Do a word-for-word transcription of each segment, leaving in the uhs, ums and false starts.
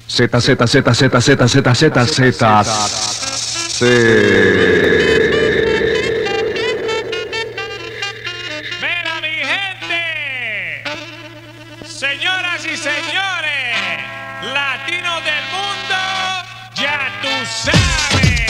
Z, Z, Z, Z, Z, Z, Z, Z, Z. ¡Mira, mi gente! Señoras y señores, latinos del mundo, ya tú sabes.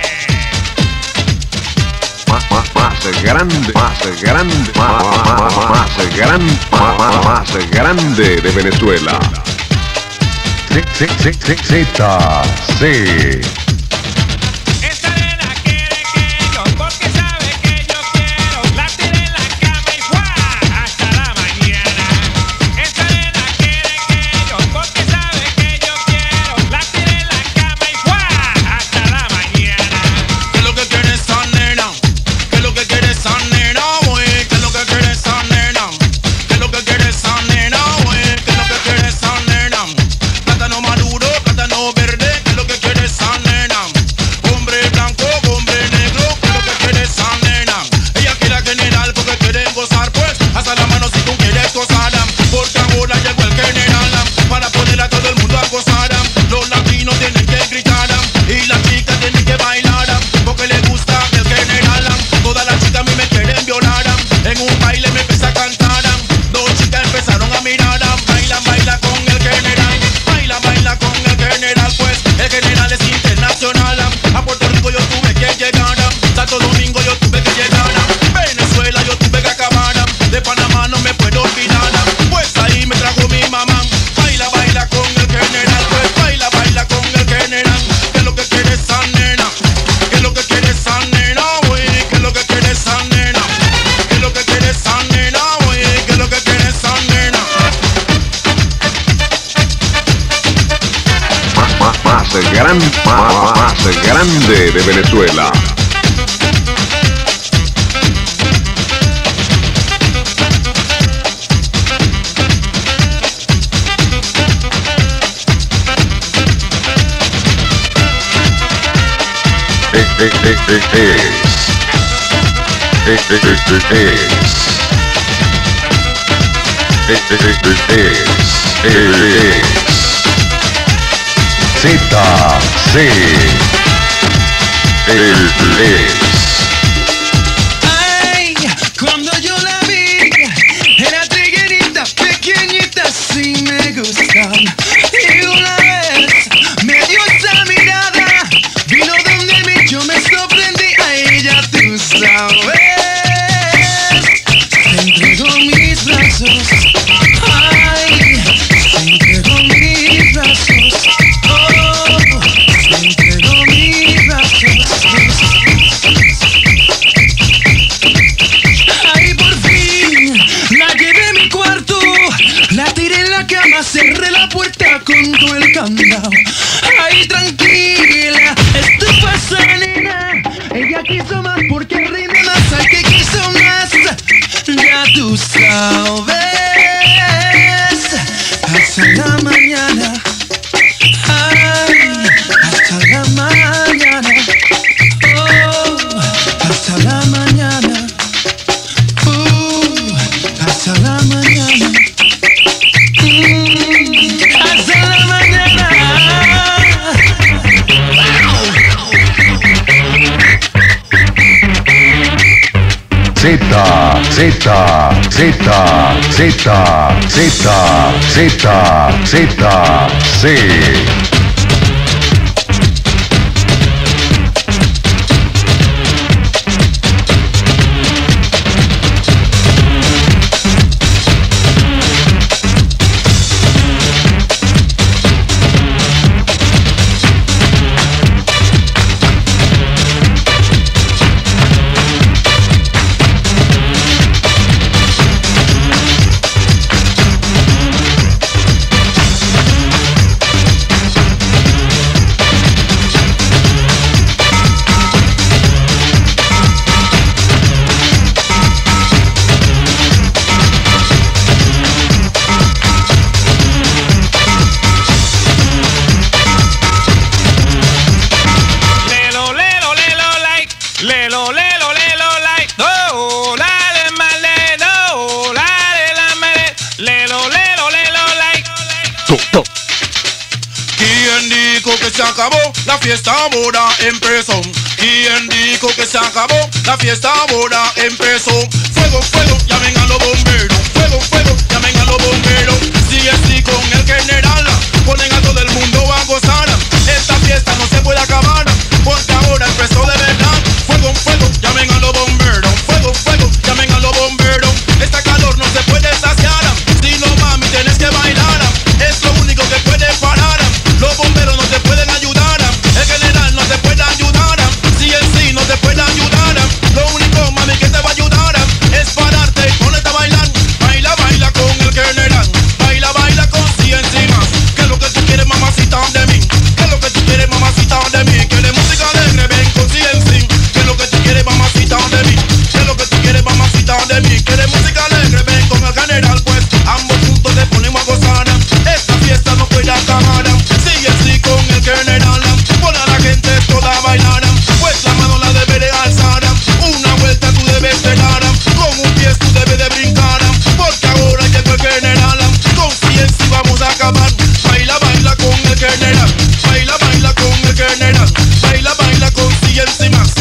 Más, más, más grande, más grande, más, más, más grande, más, más grande de Venezuela. Z, Z, Z, Z, Z. Esta nena quiere que yo, porque sabe que yo quiero. La tiré en la cama y ¡fua! Hasta la mañana. Esta nena quiere que yo, porque sabe que yo quiero. La tiré en la cama y ¡fua! Hasta la mañana. ¿Qué es lo que quiere esa nena? ¿Qué es lo que quiere esa nena, güey? ¿Qué es lo que quiere esa nena? ¿Qué es lo que quiere esa nena, güey? ¿Qué es lo que quiere esa nena? Plátano maduro, plátano verde, ¿qué es lo que quiere esa nena? Hombre blanco, hombre negro, ¿qué es lo que quiere esa nena? Ella quiere a general porque quieren gozar, pues hasta la mano si tú quieres gozar. Porque ahora llegó el general para poner a todo el mundo a gozar. Los latinos tienen que gritar y las chicas tienen que bailar porque les gusta el general. Todas las chicas a mí me quieren violar. En un baile me empecé a cantar. Dos chicas empezaron a mirar. Baila, baila con el general. Baila, baila con el general. Pues el general es internacional. A Puerto Rico yo tuve que llegar. Santo Domingo yo tuve que llegar. Venezuela yo tuve que acabar. De Panamá no me puedo olvidar. Pues ahí me trajo mi mamá. Baila, baila con el general. Pues baila, baila con el general. ¿Qué es lo que quiere esa nena? ¿Qué es lo que quiere esa nena, güey? ¿Qué es lo que quiere esa nena? ¿Qué es lo que quiere esa nena, güey? ¿Qué es lo que quiere esa nena? Más, más, más grande, más, más grande de Venezuela. Es, es, es, es, es. Es, es, es, es, es. Es, es, es, es, es. Es. Z, C. Es, es. Ay, cuando yo la vi, era triguerita, pequeñita, sí me gustaba. Y una vez me dio esa mirada, vino donde mí, yo me sorprendí, a ella tú sabes. Se entregó mis brazos, ay, se entregó mis brazos, oh, se entregó mis brazos. Ay, por fin, la llevé a mi cuarto, la tiré en la cama, cerré la puerta con todo el candado. Ay, tranquila, esto pasa, nena, ella quiso más porque rinde más, al que quiso más, ya tú sabes, hasta la mañana, ay, hasta la mañana, oh, hasta la mañana, uh, hasta la mañana, mm, hasta la mañana. Z, Z, Z, Z, Z, Z, Z, C. ¿Quién dijo que se acabó? La fiesta ahora empezó. ¿Quién dijo que se acabó? La fiesta ahora empezó. Fuego, fuego, llamen a los bomberos. Fuego, fuego, llamen a los bomberos. Si estoy con el general, ponen a todo el mundo a gozar. Esta fiesta no se puede acabar, porque ahora empezó de verdad. Fuego, fuego, llamen a los bomberos. Fuego, fuego, llamen a los bomberos. Esta calor no se puede saciar. Si no, mami, tienes que bailar. Es lo único que puede parar. Los bomberos no te pueden ayudar. El general no te puede ayudar. Si en sí no te puede ayudar. Lo único, mami, que te va a ayudar es pararte y ponerte a bailar. Baila, baila con el general. Baila, baila con sí encima. ¿Qué es lo que tú quieres, mamacita, de mí? ¿Qué es lo que tú quieres, mamacita, de mí? ¿Quieres música alegre? Ven con sí en sí. ¿Qué es lo que tú quieres, mamacita, de mí? ¿Qué es lo que tú quieres, mamacita, de mí? ¿Quieres música alegre? Ven con el general, pues ambos juntos te ponemos a gozar. Esta fiesta no puede acabar. Sigue así con el general. Pon a la gente toda a bailar. Pues la mano la debe de alzar. Una vuelta tú debes de dar. Con un pie tú debes de brincar. Porque ahora llegó el general. Con ciencia vamos a acabar. Baila, baila con el general. Baila, baila con el general. Baila, baila con ciencia más.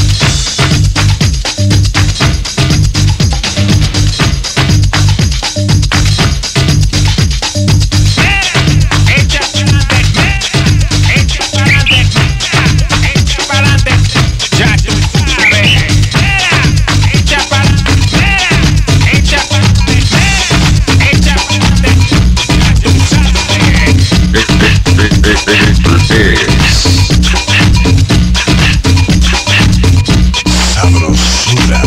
Sabrosura.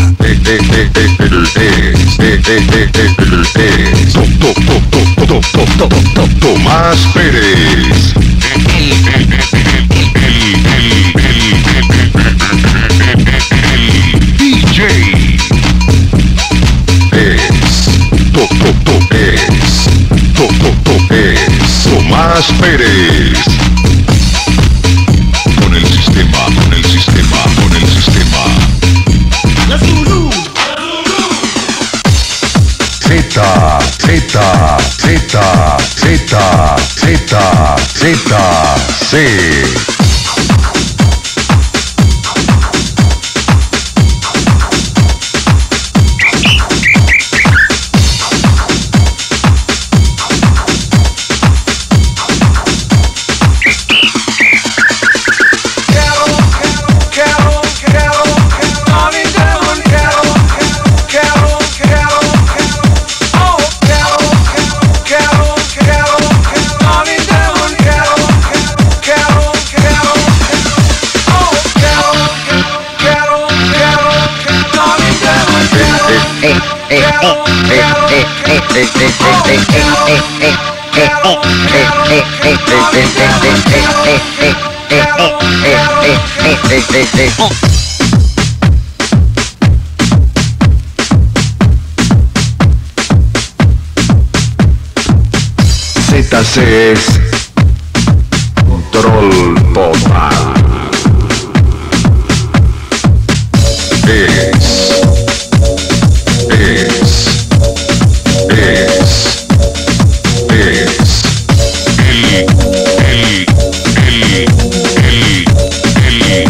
Tomás Pérez. D J es es Tomás Pérez. Con el sistema, con el sistema, con el sistema. Z, Z, Z, Z, Z, Z, C. Z C es control total. Es, es, es, es, el, el, el, el, el,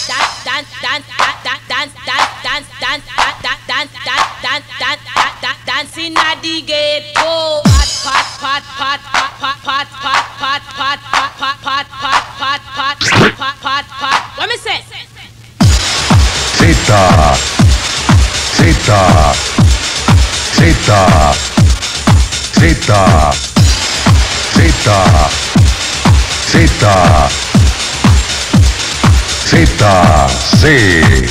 dance, dance, dance, dance, dance, dance, dance, dance, dance, dance, dance, dance, Dancing at the ghetto. Pat, pat, pat, pat, pat, pat, pat, pat, pat, pat, pat, pat, pat, pat, pat, pat, pat, pat. What me say? Zeta, Zeta, Zeta, Zeta, Zeta, Zeta, Zeta, C.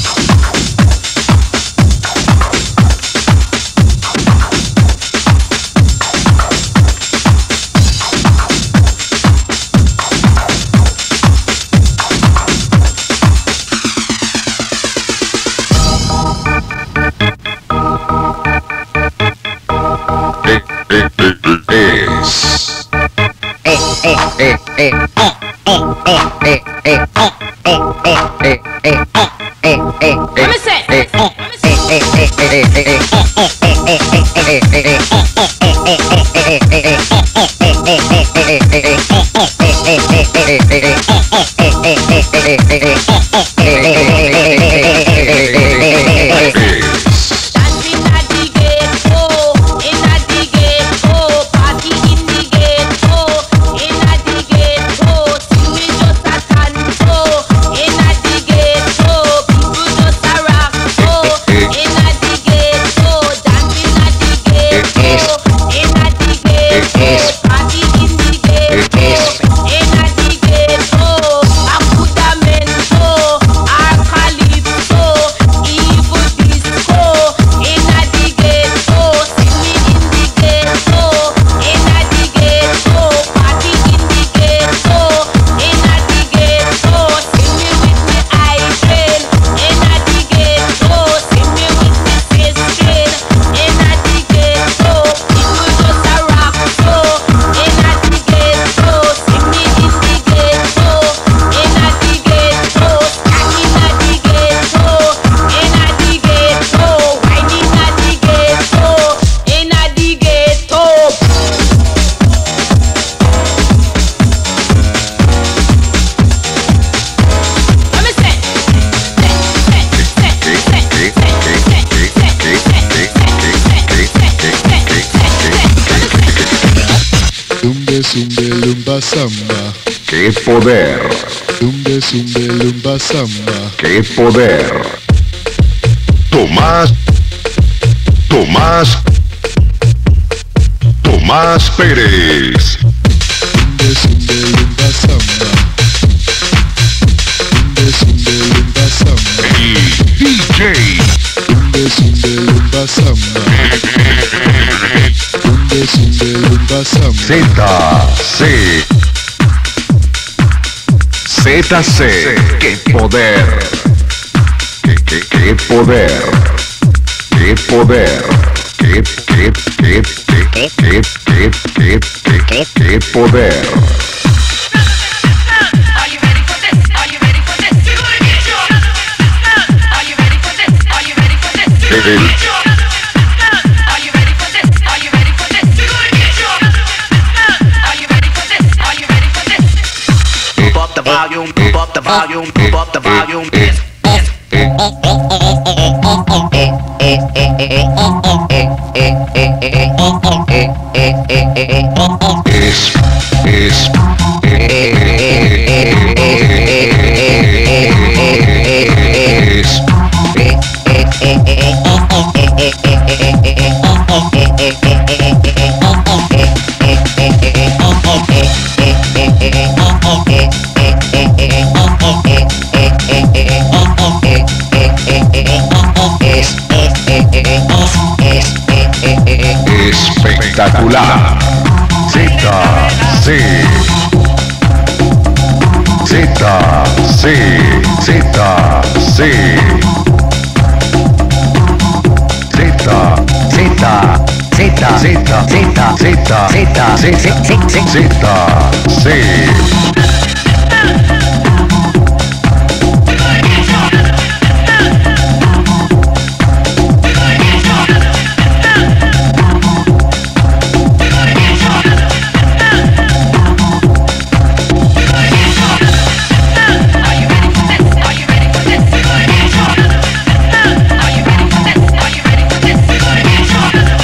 Zumbe lumba samba, ¡Qué poder! zumbe zumbe lumba samba, ¡Qué poder! Tomás, Tomás, Tomás Pérez. zumbe zumbe lumba samba, zumbe zumbe lumba samba, El D J. zumbe zumbe lumba samba, zumbe zumbe lumba samba. Z C. Z C. ¡Qué poder! ¡Qué, qué, qué poder! ¡Qué poder! ¡Qué, qué, qué, qué, qué, qué, qué, qué, qué, qué poder! Are you ready for this? Are you ready for this? You're gonna get your. Are you ready for this? Are you ready for this? You're gonna get your. Are you ready for this? Are you ready for this? You're gonna get your. Are you ready for this? Are you ready for this? Move up the volume, move up the volume, move up the volume. Yes, yes. Es, es, es, espectacular. Z C. Z C. Z C. Z Z Z Z Z Z C. Are you ready for this? Are you ready for this? Are you ready for this? You're gonna get your.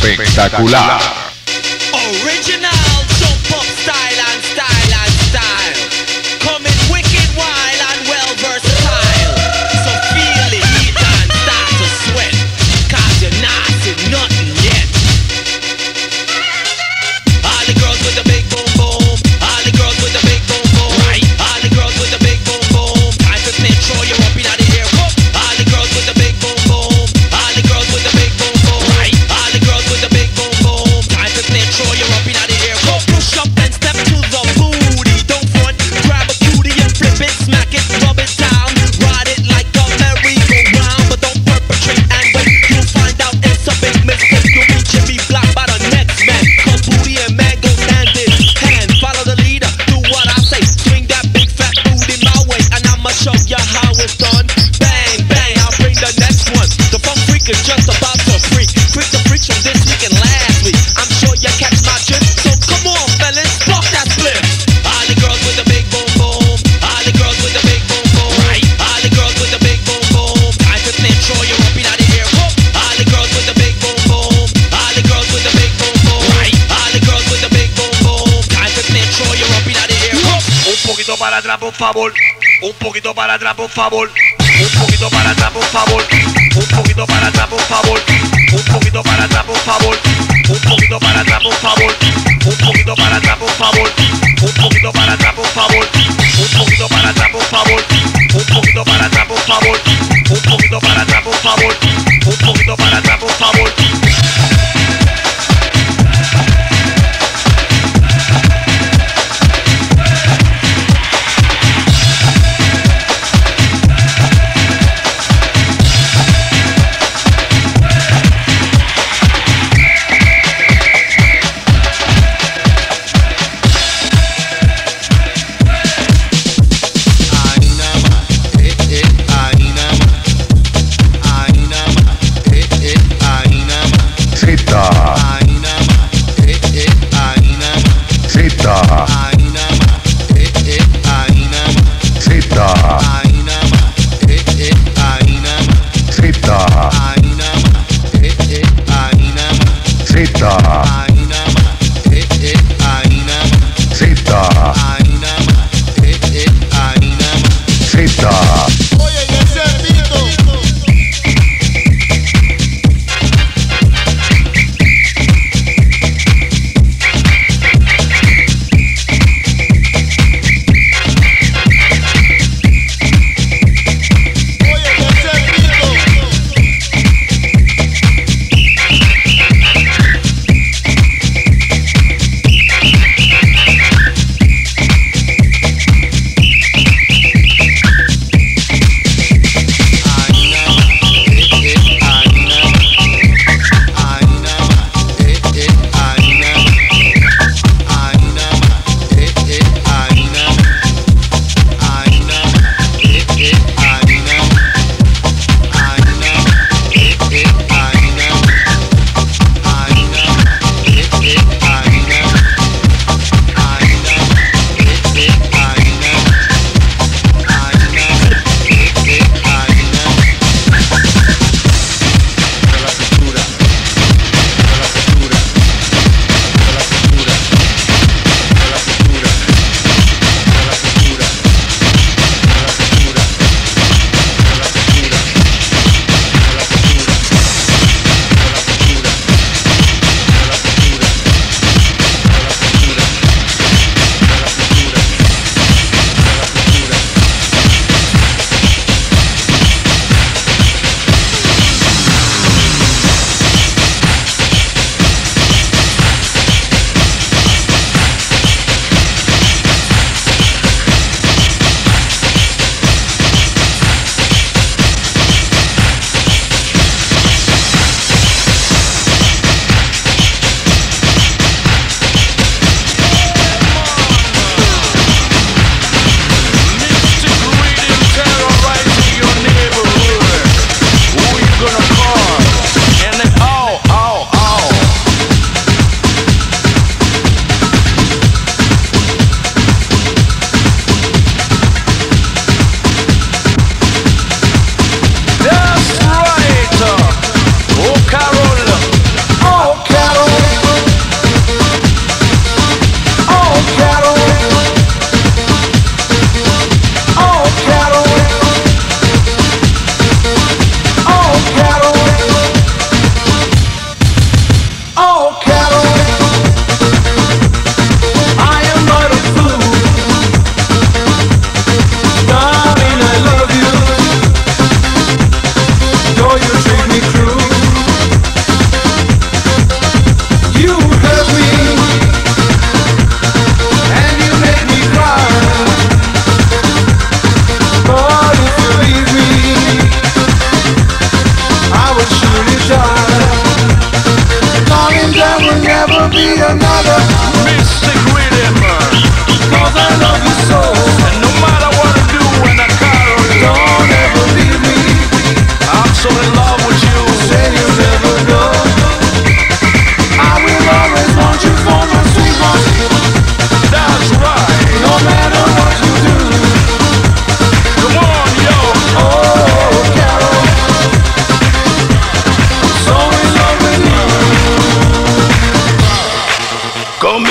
espectacular. Original jump up style and style and style. Coming wicked wild and well versatile. So feel the heat and start to sweat. Cause you're not seen nothing yet. All the girls with the big boom boom. All the girls with the big boom boom. All the girls with the big boom boom. Time to make sure you're up in the air. All the girls with the big boom boom. All the girls with the big boom boom. All the girls with the big boom boom. Time to make sure you're up in the air. Go push up and step to the booty. Don't front, grab a cutie and flip it, smack it, rub it down, ride it like a merry-go-round. But don't perpetrate and wait. You'll find out it's a big mistake. You'll be Jimmy blocked by the next man. Cause booty and man goes hand in hand. Follow the leader, do what I say. Swing that big fat booty my way, and I'ma show ya how it's done. Bang, bang, I'll bring the next one. The funk freak is just about to freak. Freak the freaks from this week and last week. I'm sure you catch my drift. So come on, fellas, fuck that split. All the girls with the big boom boom. All the girls with the big boom boom. All the girls with the big boom boom. Time to make sure you're up in the air. All the girls with the big boom boom. All the girls with the big boom boom. All the girls with the big boom boom. Time to make sure you're up in the air. Un poquito para atrás, por favor. Un poquito para atrás, por favor. Un poquito para atrás, por favor. Un poquito para atrás, por favor. Un poquito para atrás, por favor. Un poquito para atrás, por favor. Un poquito para atrás, por favor. Un poquito para atrás, por favor. Un poquito para atrás, por favor. Un poquito para atrás, por favor. Un poquito para atrás, por favor. Un poquito para atrás, por favor.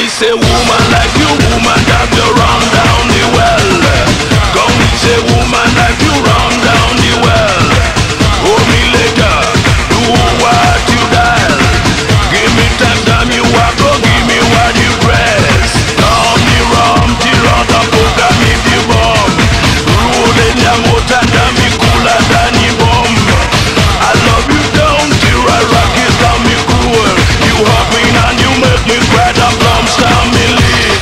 say woman like you, woman that you run down the well. Come we say woman like you run down the well. Hold me later, do what you dial. Give me time, time you walk, go give me what you press. Down the rum, tirada, poca me the bomb. Rolling the motor, down me cooler than the bomb. I love you down, till I rock it down me cruel. You hug me and you make me cry, the plums down me leave.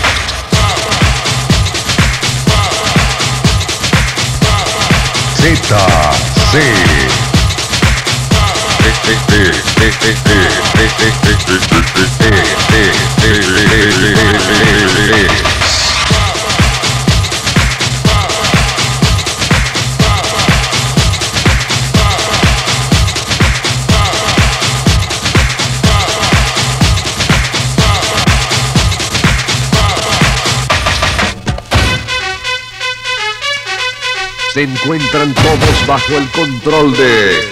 Se encuentran todos bajo el control de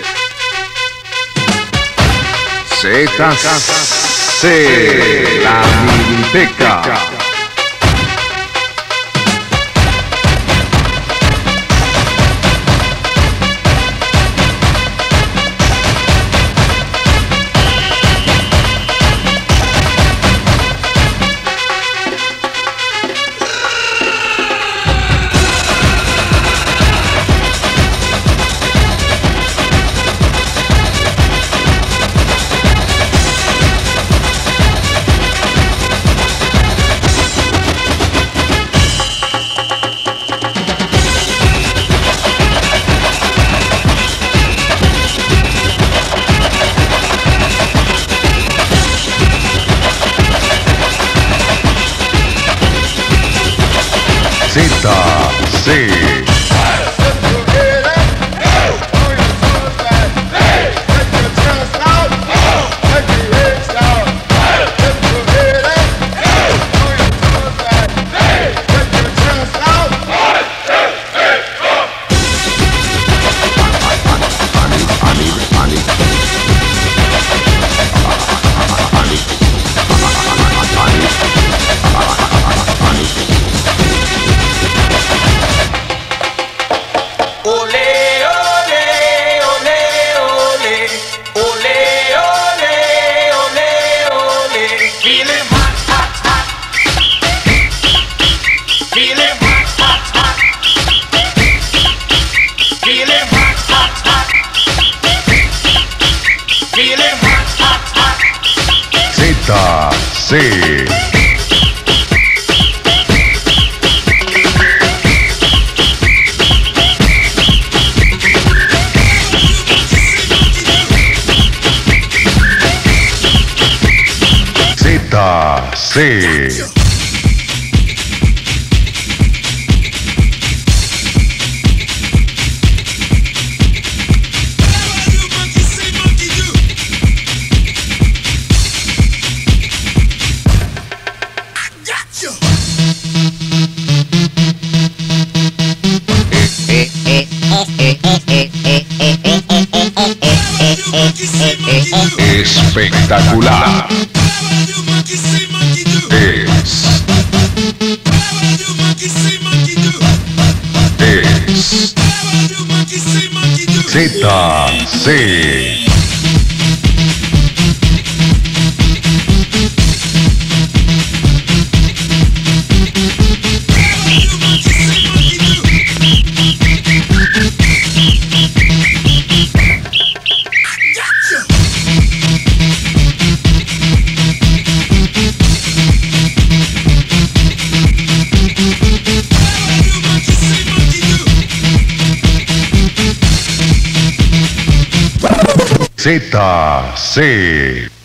Z C, la Miniteca. Z C. Z C. Z C. Espectacular. Es. Es. Z C. Z C.